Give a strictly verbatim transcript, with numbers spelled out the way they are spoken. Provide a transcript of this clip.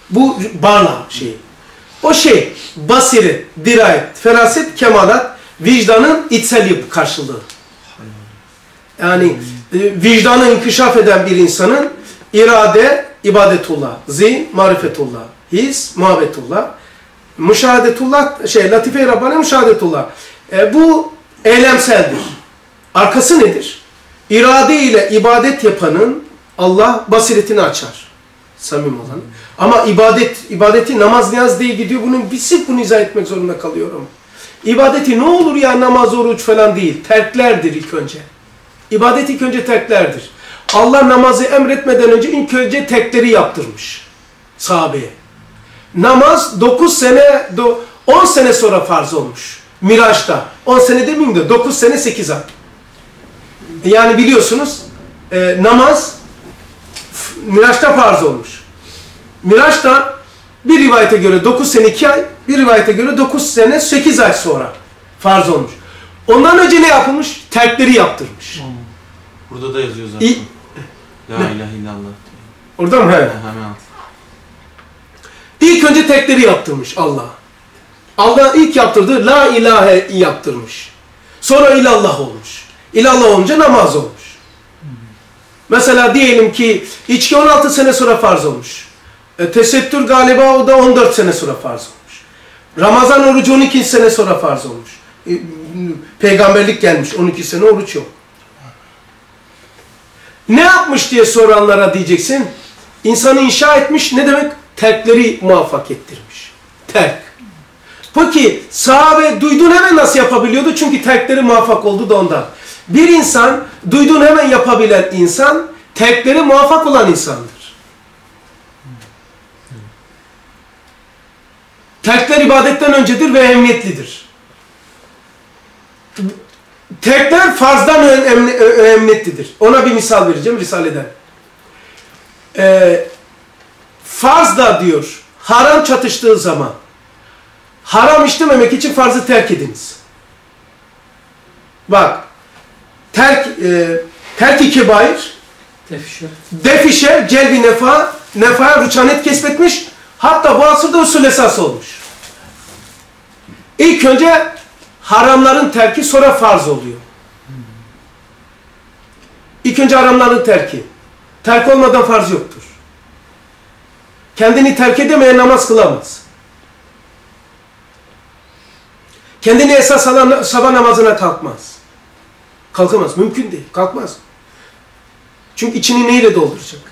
Bu barla şey. O şey basiret, dirayet, feraset, kemalat, vicdanın içsel karşılığı. Yani vicdanı inkişaf eden bir insanın irade, ibadetullah, zihin, marifetullah, his, muhabbetullah, müşahadetullah, şey, latife-i Rabbani müşahadetullah. E, bu eylemseldir. Arkası nedir? İrade ile ibadet yapanın Allah basiretini açar. Samim olan. Ama ibadet, ibadeti namaz niyaz diye gidiyor. Bunun bir sırf bunu izah etmek zorunda kalıyorum. İbadeti ne olur ya namaz, oruç falan değil. Terklerdir ilk önce. İbadet ilk önce terklerdir. Allah namazı emretmeden önce ilk önce tekleri yaptırmış sahabeye. Namaz dokuz sene, on sene sonra farz olmuş. Miraç'ta. on sene demeyeyim de dokuz sene sekiz ay. Yani biliyorsunuz e, namaz Miraç'ta farz olmuş. Miraç'ta bir rivayete göre dokuz sene iki ay, bir rivayete göre dokuz sene sekiz ay sonra farz olmuş. Ondan önce ne yapılmış? Terkleri yaptırmış. Burada da yazıyor zaten. İ La ne? ilahe illallah. Orada mı? He. Hemen al. İlk önce tekleri yaptırmış Allah. Allah ilk yaptırdığı la ilahe yaptırmış. Sonra ilallah olmuş. İlallah olunca namaz olmuş. Mesela diyelim ki içki on altı sene sonra farz olmuş. E, tesettür galiba o da on dört sene sonra farz olmuş. Ramazan orucu on iki sene sonra farz olmuş. E, peygamberlik gelmiş, on iki sene oruç yok. Ne yapmış diye soranlara diyeceksin. İnsanı inşa etmiş, ne demek? Terkleri muvaffak ettirmiş. Terk. Peki sahabe duyduğunu hemen nasıl yapabiliyordu? Çünkü terkleri muvaffak oldu da ondan. Bir insan duyduğunu hemen yapabilen insan, terkleri muvaffak olan insandır. Terkler ibadetten öncedir ve emniyetlidir. Terkler farzdan önemlidir. Ona bir misal vereceğim Risale'den. Ee, farz da diyor, haram çatıştığı zaman, haram işlememek için farzı terk ediniz. Bak, terk, e, terk-i kebair, defişe, defişe celbi nefa, nefaya rüçhanet kesbetmiş, hatta bu asırda usul esas olmuş. İlk önce haramların terki, sonra farz oluyor. İlk önce haramların terki. Terk olmadan farz yoktur. Kendini terk edemeyen namaz kılamaz. Kendini esas alan sabah namazına kalkmaz. Kalkamaz. Mümkün değil. Kalkmaz. Çünkü içini neyle dolduracak?